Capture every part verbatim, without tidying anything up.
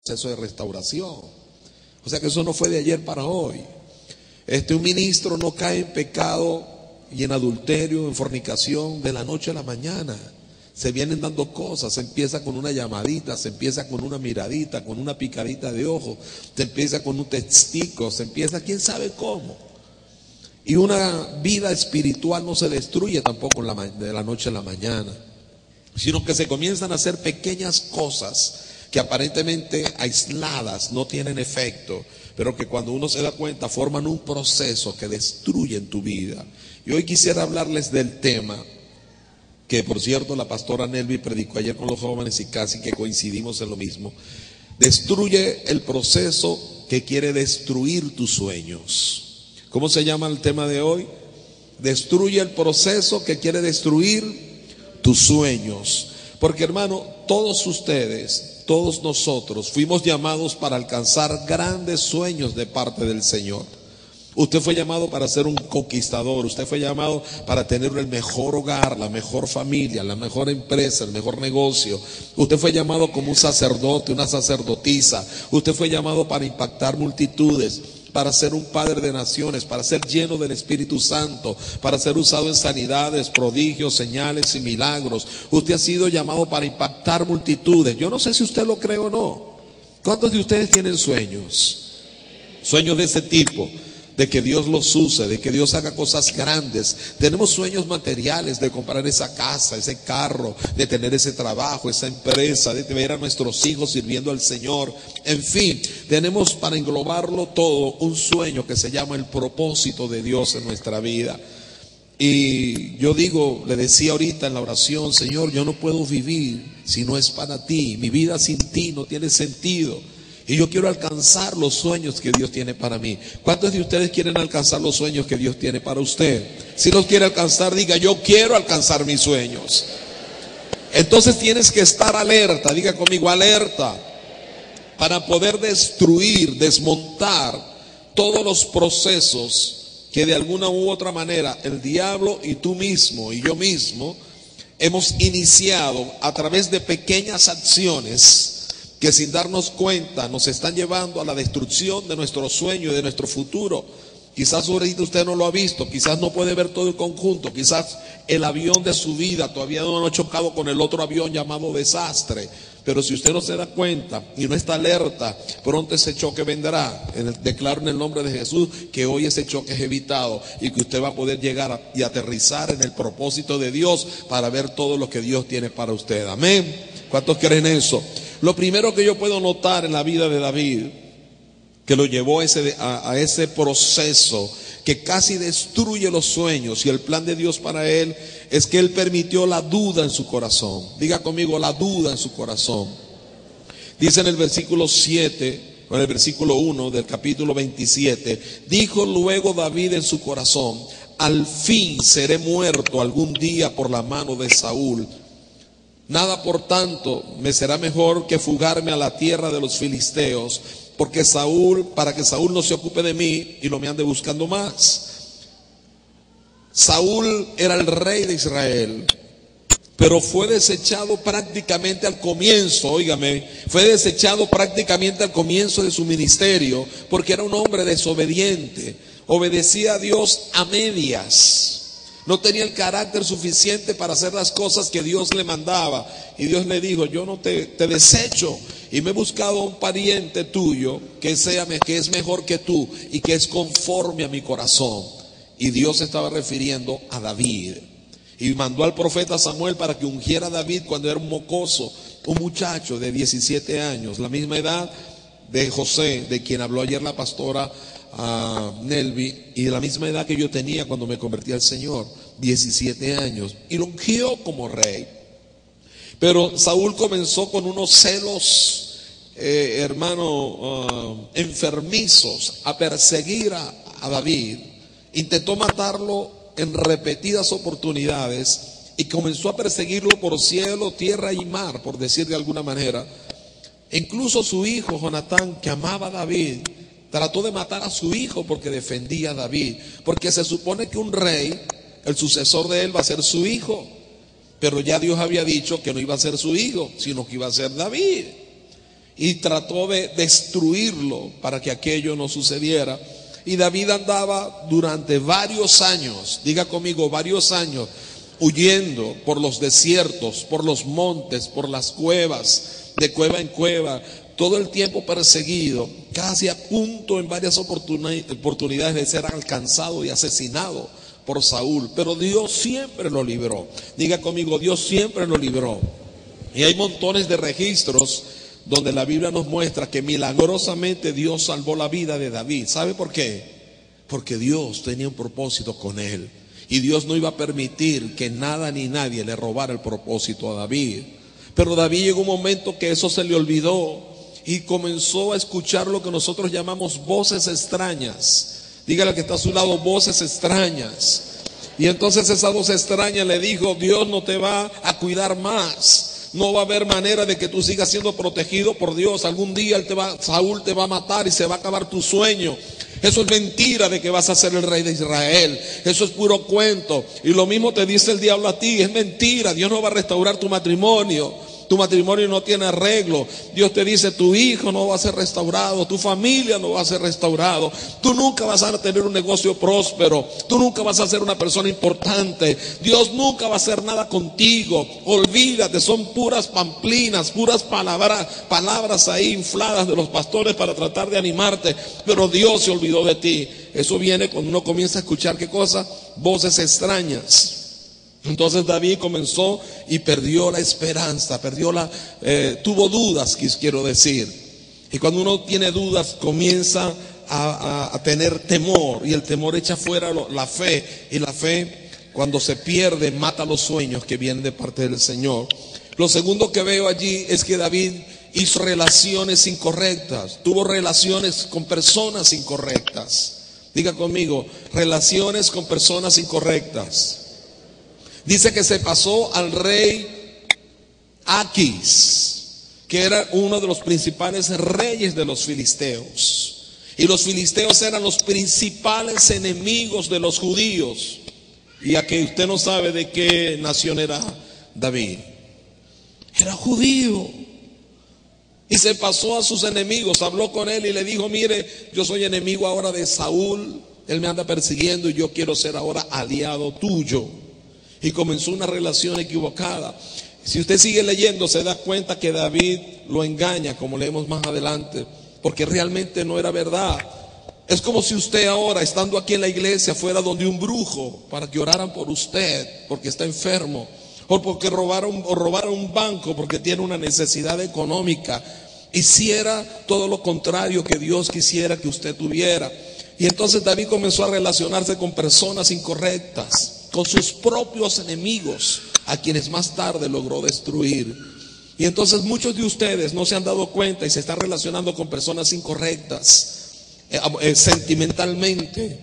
proceso de restauración. O sea que eso no fue de ayer para hoy. Este un ministro no cae en pecado y en adulterio, en fornicación de la noche a la mañana. Se vienen dando cosas, se empieza con una llamadita, se empieza con una miradita, con una picadita de ojo, se empieza con un testigo, se empieza quién sabe cómo. Y una vida espiritual no se destruye tampoco en la, de la noche a la mañana, sino que se comienzan a hacer pequeñas cosas que aparentemente aisladas no tienen efecto, pero que cuando uno se da cuenta forman un proceso que destruye tu vida. Y hoy quisiera hablarles del tema que, por cierto, la pastora Nelvi predicó ayer con los jóvenes y casi que coincidimos en lo mismo. Destruye el proceso que quiere destruir tus sueños. ¿Cómo se llama el tema de hoy? Destruye el proceso que quiere destruir tus sueños. Porque, hermano, todos ustedes, todos nosotros fuimos llamados para alcanzar grandes sueños de parte del Señor. Usted fue llamado para ser un conquistador, usted fue llamado para tener el mejor hogar, la mejor familia, la mejor empresa, el mejor negocio. Usted fue llamado como un sacerdote, una sacerdotisa. Usted fue llamado para impactar multitudes, para ser un padre de naciones, para ser lleno del Espíritu Santo, para ser usado en sanidades, prodigios, señales y milagros. Usted ha sido llamado para impactar multitudes. Yo no sé si usted lo cree o no. ¿Cuántos de ustedes tienen sueños? Sueños de ese tipo, de que Dios los use, de que Dios haga cosas grandes. Tenemos sueños materiales de comprar esa casa, ese carro, de tener ese trabajo, esa empresa, de ver a nuestros hijos sirviendo al Señor. En fin, tenemos para englobarlo todo un sueño que se llama el propósito de Dios en nuestra vida. Y yo digo, le decía ahorita en la oración, Señor, yo no puedo vivir si no es para ti. Mi vida sin ti no tiene sentido. Y yo quiero alcanzar los sueños que Dios tiene para mí. ¿Cuántos de ustedes quieren alcanzar los sueños que Dios tiene para usted? Si los quiere alcanzar, diga, yo quiero alcanzar mis sueños. Entonces tienes que estar alerta, diga conmigo, alerta, para poder destruir, desmontar todos los procesos que de alguna u otra manera el diablo y tú mismo y yo mismo hemos iniciado a través de pequeñas acciones que sin darnos cuenta nos están llevando a la destrucción de nuestro sueño y de nuestro futuro. Quizás ahorita usted no lo ha visto, quizás no puede ver todo el conjunto, quizás el avión de su vida todavía no ha chocado con el otro avión llamado desastre. Pero si usted no se da cuenta y no está alerta, pronto ese choque vendrá. Declaro en el nombre de Jesús que hoy ese choque es evitado y que usted va a poder llegar a, y aterrizar en el propósito de Dios para ver todo lo que Dios tiene para usted. Amén. ¿Cuántos creen eso? Lo primero que yo puedo notar en la vida de David, que lo llevó a ese, a, a ese proceso que casi destruye los sueños y el plan de Dios para él, es que él permitió la duda en su corazón. Diga conmigo, la duda en su corazón. Dice en el versículo siete, o en el versículo uno del capítulo veintisiete, dijo luego David en su corazón, al fin seré muerto algún día por la mano de Saúl. Nada, por tanto, me será mejor que fugarme a la tierra de los filisteos, porque Saúl, para que Saúl no se ocupe de mí y no me ande buscando más. Saúl era el rey de Israel, pero fue desechado prácticamente al comienzo, óigame, fue desechado prácticamente al comienzo de su ministerio, porque era un hombre desobediente, obedecía a Dios a medias. No tenía el carácter suficiente para hacer las cosas que Dios le mandaba. Y Dios le dijo, yo no te, te desecho. Y me he buscado a un pariente tuyo que, sea, que es mejor que tú y que es conforme a mi corazón. Y Dios se estaba refiriendo a David. Y mandó al profeta Samuel para que ungiera a David cuando era un mocoso, un muchacho de diecisiete años, la misma edad de José, de quien habló ayer la pastora a Nelvi, y de la misma edad que yo tenía cuando me convertí al Señor, diecisiete años, y lo ungió como rey. Pero Saúl comenzó con unos celos, eh, hermano, uh, enfermizos, a perseguir a, a David. Intentó matarlo en repetidas oportunidades y comenzó a perseguirlo por cielo, tierra y mar, por decir de alguna manera. Incluso su hijo Jonatán, que amaba a David, trató de matar a su hijo porque defendía a David, porque se supone que un rey, el sucesor de él va a ser su hijo. Pero ya Dios había dicho que no iba a ser su hijo, sino que iba a ser David. y trató de destruirlo para que aquello no sucediera. Y David andaba durante varios años, diga conmigo, varios años, huyendo por los desiertos, por los montes, por las cuevas, de cueva en cueva, todo el tiempo perseguido, casi a punto en varias oportunidades de ser alcanzado y asesinado por Saúl. Pero Dios siempre lo libró. Diga conmigo, Dios siempre lo libró. Y hay montones de registros donde la Biblia nos muestra que milagrosamente Dios salvó la vida de David. ¿Sabe por qué? Porque Dios tenía un propósito con él. Y Dios no iba a permitir que nada ni nadie le robara el propósito a David. Pero David llegó un momento que eso se le olvidó y comenzó a escuchar lo que nosotros llamamos voces extrañas. Dígale al que está a su lado, voces extrañas. Y entonces esa voz extraña le dijo, Dios no te va a cuidar más. No va a haber manera de que tú sigas siendo protegido por Dios. Algún día él te va, Saúl te va a matar y se va a acabar tu sueño. Eso es mentira de que vas a ser el rey de Israel. Eso es puro cuento. Y lo mismo te dice el diablo a ti. Es mentira. Dios no va a restaurar tu matrimonio. Tu matrimonio no tiene arreglo. Dios te dice, tu hijo no va a ser restaurado, tu familia no va a ser restaurado. Tú nunca vas a tener un negocio próspero. Tú nunca vas a ser una persona importante. Dios nunca va a hacer nada contigo. Olvídate, son puras pamplinas, puras palabras, palabras ahí infladas de los pastores para tratar de animarte. Pero Dios se olvidó de ti. Eso viene cuando uno comienza a escuchar, ¿qué cosa? Voces extrañas. Entonces David comenzó y perdió la esperanza, perdió la, eh, tuvo dudas, quiero decir. Y cuando uno tiene dudas, comienza a, a, a tener temor, y el temor echa fuera lo, la fe, y la fe, cuando se pierde, mata los sueños que vienen de parte del Señor. Lo segundo que veo allí es que David hizo relaciones incorrectas, tuvo relaciones con personas incorrectas. Diga conmigo, relaciones con personas incorrectas. Dice que se pasó al rey Aquis, que era uno de los principales reyes de los filisteos. Y los filisteos eran los principales enemigos de los judíos. Y a que usted no sabe de qué nación era David. Era judío. Y se pasó a sus enemigos, habló con él y le dijo, mire, yo soy enemigo ahora de Saúl, él me anda persiguiendo y yo quiero ser ahora aliado tuyo. Y comenzó una relación equivocada. Si usted sigue leyendo, se da cuenta que David lo engaña, como leemos más adelante, porque realmente no era verdad. Es como si usted ahora, estando aquí en la iglesia, fuera donde un brujo para que oraran por usted, porque está enfermo, o porque robaron, o robaron un banco porque tiene una necesidad económica. Hiciera todo lo contrario que Dios quisiera que usted tuviera. Y entonces David comenzó a relacionarse con personas incorrectas, con sus propios enemigos, a quienes más tarde logró destruir. Y entonces muchos de ustedes no se han dado cuenta y se están relacionando con personas incorrectas, eh, eh, sentimentalmente,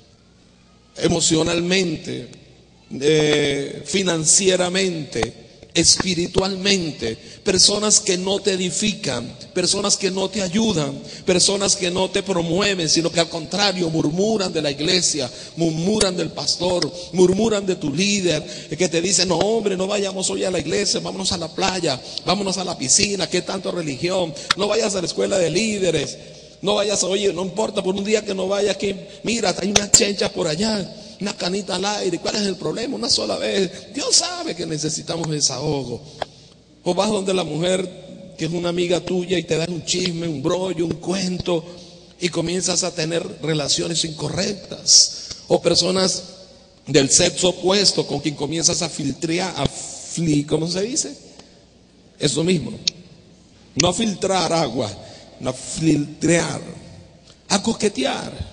emocionalmente, eh, financieramente, espiritualmente, personas que no te edifican, personas que no te ayudan, personas que no te promueven, sino que al contrario murmuran de la iglesia, murmuran del pastor, murmuran de tu líder, que te dicen, no hombre, no vayamos hoy a la iglesia, vámonos a la playa, vámonos a la piscina, qué tanto religión, no vayas a la escuela de líderes, no vayas, oye, no importa, por un día que no vayas, que mira, hay unas chenchas por allá, una canita al aire, ¿cuál es el problema? Una sola vez. Dios sabe que necesitamos desahogo. O vas donde la mujer que es una amiga tuya y te da un chisme, un brollo, un cuento, y comienzas a tener relaciones incorrectas. O personas del sexo opuesto con quien comienzas a filtrar, a fli, ¿cómo se dice? Eso mismo. No a filtrar agua, no a filtrar, a coquetear.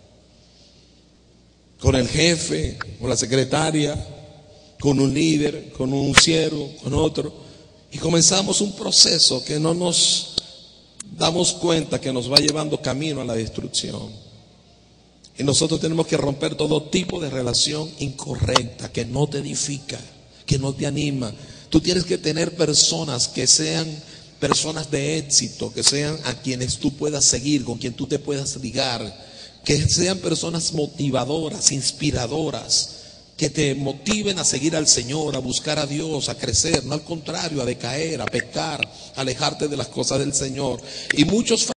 Con el jefe, con la secretaria, con un líder, con un siervo, con otro. Y comenzamos un proceso que no nos damos cuenta que nos va llevando camino a la destrucción. Y nosotros tenemos que romper todo tipo de relación incorrecta, que no te edifica, que no te anima. Tú tienes que tener personas que sean personas de éxito, que sean a quienes tú puedas seguir, con quien tú te puedas ligar. Que sean personas motivadoras, inspiradoras, que te motiven a seguir al Señor, a buscar a Dios, a crecer, no al contrario, a decaer, a pecar, a alejarte de las cosas del Señor. Y muchos